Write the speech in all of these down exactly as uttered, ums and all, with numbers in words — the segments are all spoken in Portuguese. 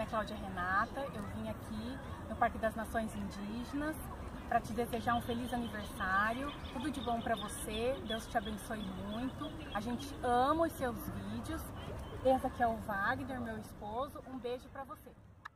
Cláudia Renata, eu vim aqui no Parque das Nações Indígenas para te desejar um feliz aniversário, tudo de bom para você, Deus te abençoe muito, a gente ama os seus vídeos. Esse aqui é o Wagner, meu esposo, um beijo para você.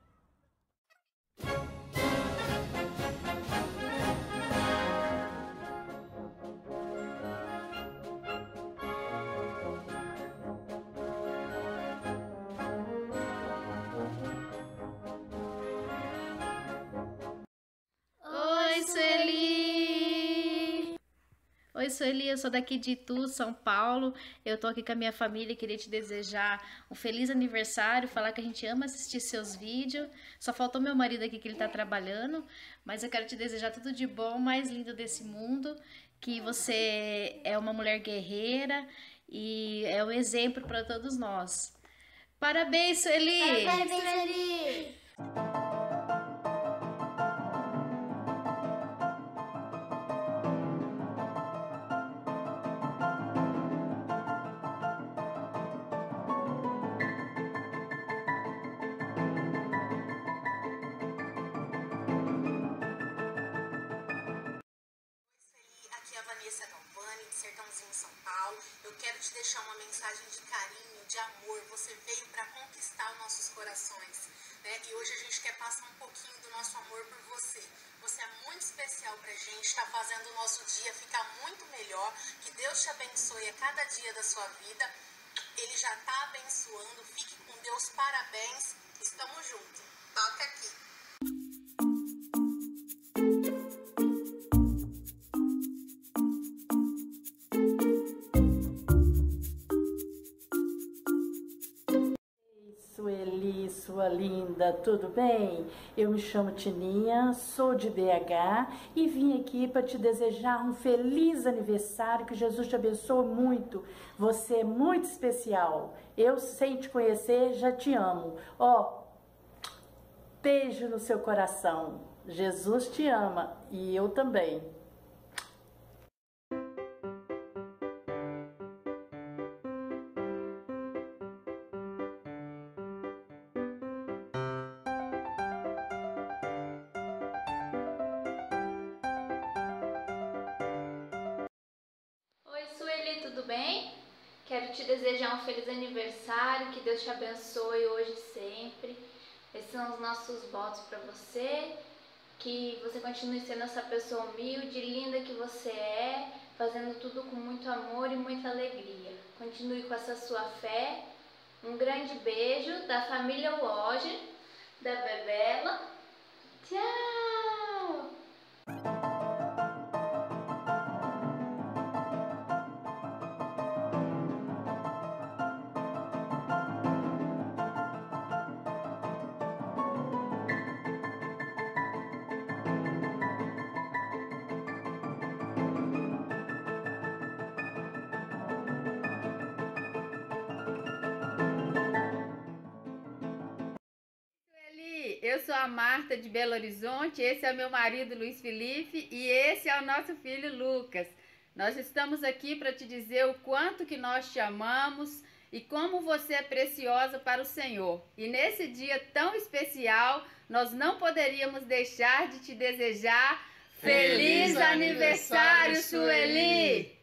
Oi, Sueli! Oi, Sueli, eu sou daqui de Itu, São Paulo. Eu tô aqui com a minha família e queria te desejar um feliz aniversário, falar que a gente ama assistir seus vídeos. Só faltou meu marido aqui que ele tá trabalhando, mas eu quero te desejar tudo de bom, mais lindo desse mundo, que você é uma mulher guerreira e é um exemplo para todos nós. Parabéns, Sueli! Parabéns, Sueli! Aqui é a Vanessa Galvani, de Sertãozinho, São Paulo. Eu quero te deixar uma mensagem de carinho, de amor. Você veio para conquistar os nossos corações, né? E hoje a gente quer passar um pouquinho do nosso amor por você. Você é muito especial pra gente, está fazendo o nosso dia ficar muito melhor. Que Deus te abençoe a cada dia da sua vida. Ele já está abençoando. Fique com Deus, parabéns. Estamos juntos. Toca aqui. Sueli, sua linda, tudo bem? Eu me chamo Tininha, sou de B H e vim aqui para te desejar um feliz aniversário, que Jesus te abençoe muito. Você é muito especial. Eu, sem te conhecer, já te amo. Ó, beijo no seu coração. Jesus te ama e eu também. Oi, Sueli, tudo bem? Quero te desejar um feliz aniversário, que Deus te abençoe hoje e sempre. Esses são os nossos votos para você, que você continue sendo essa pessoa humilde, linda que você é, fazendo tudo com muito amor e muita alegria. Continue com essa sua fé. Um grande beijo da família Woge, da Bebela. Tchau! Eu sou a Marta de Belo Horizonte, esse é meu marido Luiz Felipe e esse é o nosso filho Lucas. Nós estamos aqui para te dizer o quanto que nós te amamos e como você é preciosa para o Senhor. E nesse dia tão especial, nós não poderíamos deixar de te desejar Feliz, Feliz aniversário, Sueli!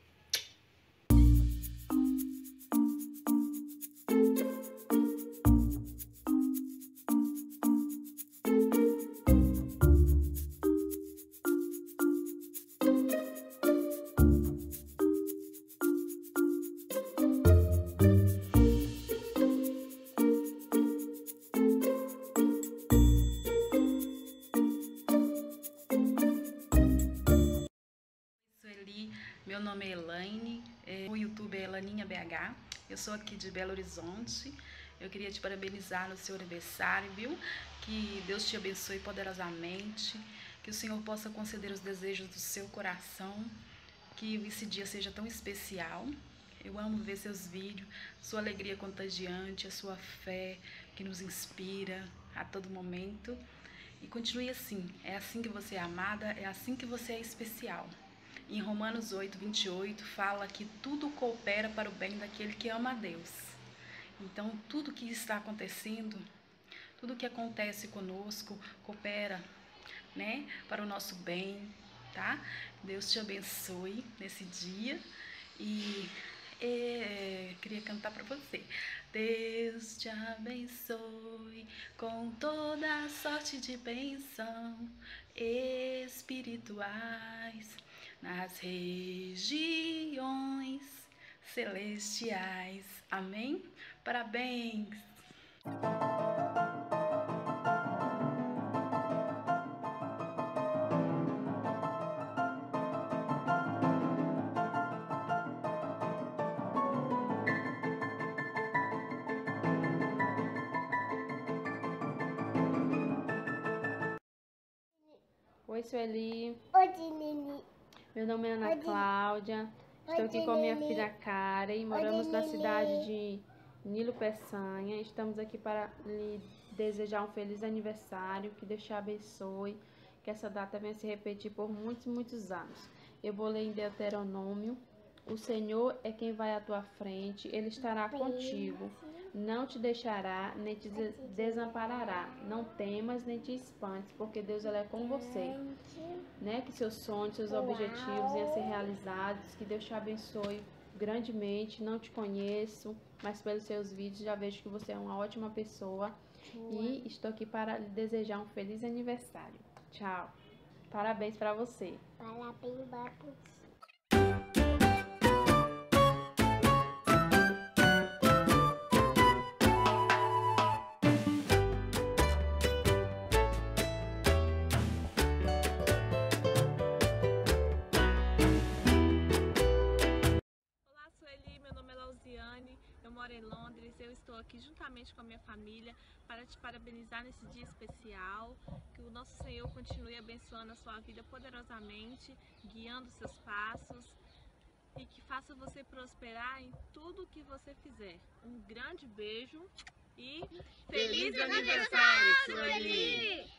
Meu nome é Elaine, o YouTube é Elaninha B H, eu sou aqui de Belo Horizonte. Eu queria te parabenizar no seu aniversário, viu? Que Deus te abençoe poderosamente, que o Senhor possa conceder os desejos do seu coração, que esse dia seja tão especial. Eu amo ver seus vídeos, sua alegria contagiante, a sua fé que nos inspira a todo momento. E continue assim, é assim que você é amada, é assim que você é especial. Em Romanos oito, vinte e oito, fala que tudo coopera para o bem daquele que ama a Deus. Então, tudo que está acontecendo, tudo que acontece conosco coopera, né, para o nosso bem, tá? Deus te abençoe nesse dia e é, queria cantar para você. Deus te abençoe com toda a sorte de bênção espirituais nas regiões celestiais. Amém? Parabéns! Oi, Sueli. Oi, Nini. Meu nome é Ana Oi, Cláudia. Oi, Estou aqui com a minha Nini. filha Karen. Moramos na cidade de Nilo Peçanha. Estamos aqui para lhe desejar um feliz aniversário. Que Deus te abençoe. Que essa data venha se repetir por muitos, muitos anos. Eu vou ler em Deuteronômio. O Senhor é quem vai à tua frente. Ele estará contigo. Não te deixará, nem te desamparará. Não temas, nem te espantes, porque Deus ele é com você. Né? Que seus sonhos, seus objetivos venham a ser realizados. Que Deus te abençoe grandemente. Não te conheço, mas pelos seus vídeos já vejo que você é uma ótima pessoa. E estou aqui para lhe desejar um feliz aniversário. Tchau. Parabéns para você. Parabéns para você. Eu moro em Londres, eu estou aqui juntamente com a minha família para te parabenizar nesse dia especial, que o nosso Senhor continue abençoando a sua vida poderosamente, guiando seus passos e que faça você prosperar em tudo que você fizer. Um grande beijo e feliz, feliz aniversário, Sueli!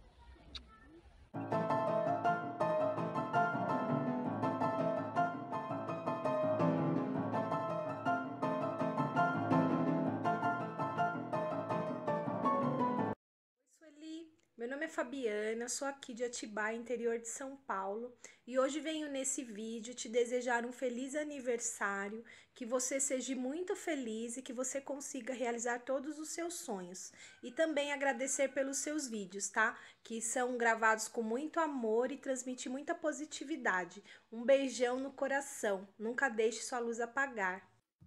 Meu nome é Fabiana, sou aqui de Atibaia, interior de São Paulo, e hoje venho nesse vídeo te desejar um feliz aniversário, que você seja muito feliz e que você consiga realizar todos os seus sonhos. E também agradecer pelos seus vídeos, tá? Que são gravados com muito amor e transmitem muita positividade. Um beijão no coração, nunca deixe sua luz apagar.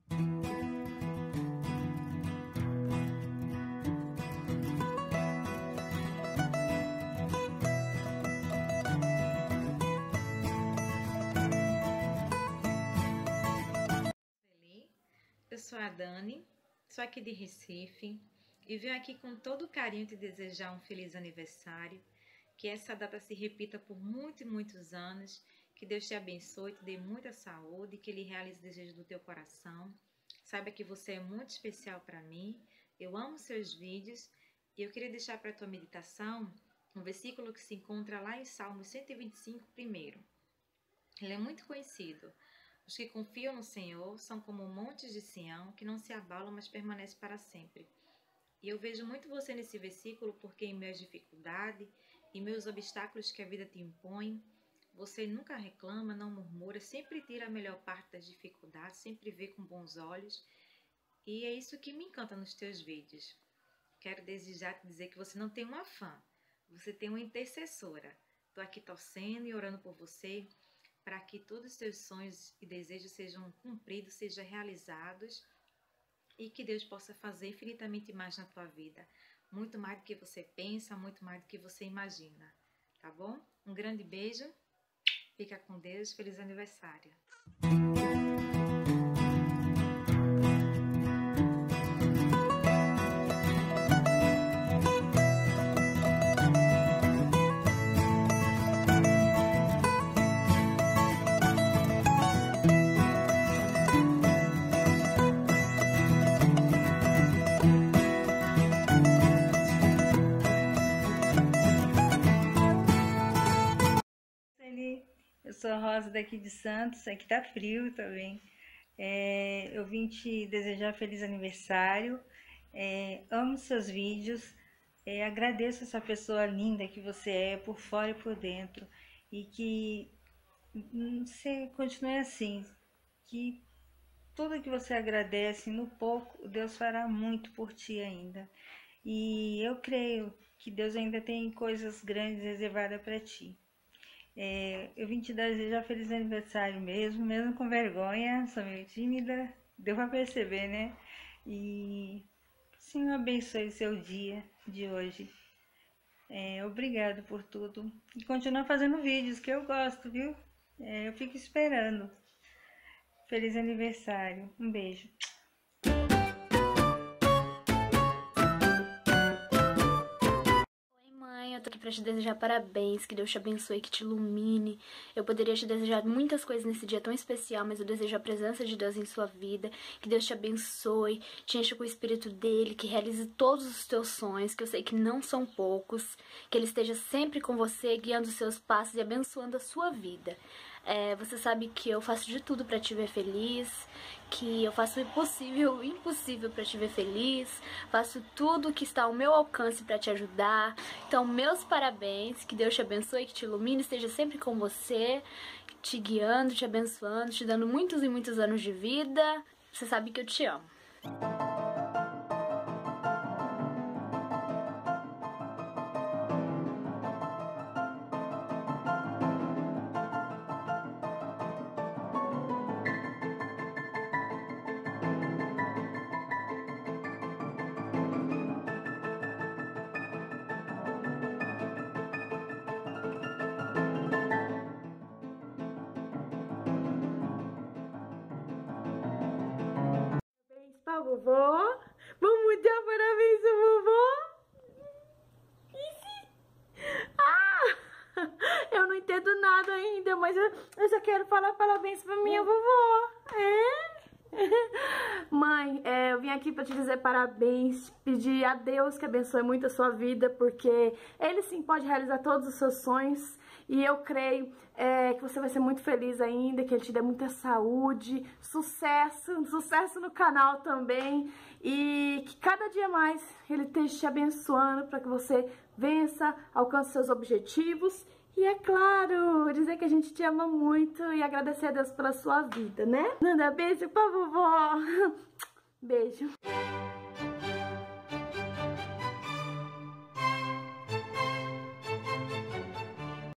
Eu sou a Dani, sou aqui de Recife e venho aqui com todo carinho te desejar um feliz aniversário, que essa data se repita por muitos e muitos anos, que Deus te abençoe, te dê muita saúde, que Ele realize o desejo do teu coração. Saiba que você é muito especial para mim, eu amo seus vídeos e eu queria deixar para a tua meditação um versículo que se encontra lá em Salmos cento e vinte e cinco, primeiro. Ele é muito conhecido. Os que confiam no Senhor são como montes de Sião, que não se abalam, mas permanecem para sempre. E eu vejo muito você nesse versículo, porque em minhas dificuldades e meus obstáculos que a vida te impõe, você nunca reclama, não murmura, sempre tira a melhor parte das dificuldades, sempre vê com bons olhos. E é isso que me encanta nos teus vídeos. Quero desejar te dizer que você não tem uma fã, você tem uma intercessora. Estou aqui torcendo e orando por você, para que todos os seus sonhos e desejos sejam cumpridos, sejam realizados e que Deus possa fazer infinitamente mais na tua vida. Muito mais do que você pensa, muito mais do que você imagina. Tá bom? Um grande beijo, fica com Deus, feliz aniversário! Eu sou a Rosa daqui de Santos, aqui tá frio também. É, eu vim te desejar feliz aniversário, é, amo seus vídeos, É, agradeço essa pessoa linda que você é, por fora e por dentro. E que você continue assim. Que tudo que você agradece, no pouco, Deus fará muito por ti ainda. E eu creio que Deus ainda tem coisas grandes reservadas para ti. É, eu vim te desejar feliz aniversário mesmo, mesmo com vergonha, sou meio tímida, deu para perceber, né? E Senhor abençoe o seu dia de hoje. É, obrigado por tudo. E continua fazendo vídeos, que eu gosto, viu? É, eu fico esperando. Feliz aniversário. Um beijo. Eu tô aqui pra te desejar parabéns, que Deus te abençoe, que te ilumine. Eu poderia te desejar muitas coisas nesse dia tão especial, mas eu desejo a presença de Deus em sua vida, que Deus te abençoe, te encha com o Espírito dele, que realize todos os teus sonhos, que eu sei que não são poucos, que ele esteja sempre com você, guiando os seus passos e abençoando a sua vida. É, você sabe que eu faço de tudo pra te ver feliz, que eu faço o impossível, o impossível pra te ver feliz, faço tudo que está ao meu alcance pra te ajudar. Então, meus parabéns, que Deus te abençoe, que te ilumine, esteja sempre com você, te guiando, te abençoando, te dando muitos e muitos anos de vida. Você sabe que eu te amo. Pra vovó. Vamos dar parabéns à vovó? Ah! Eu não entendo nada ainda, mas eu, eu só quero falar parabéns pra minha vovó. É? Mãe, é, eu vim aqui pra te dizer parabéns, pedir a Deus que abençoe muito a sua vida, porque Ele sim pode realizar todos os seus sonhos. E eu creio é, que você vai ser muito feliz ainda, que Ele te dê muita saúde, sucesso, sucesso no canal também. E que cada dia mais Ele esteja te abençoando para que você vença, alcance seus objetivos. E é claro, dizer que a gente te ama muito e agradecer a Deus pela sua vida, né? Manda beijo pra vovó. Beijo.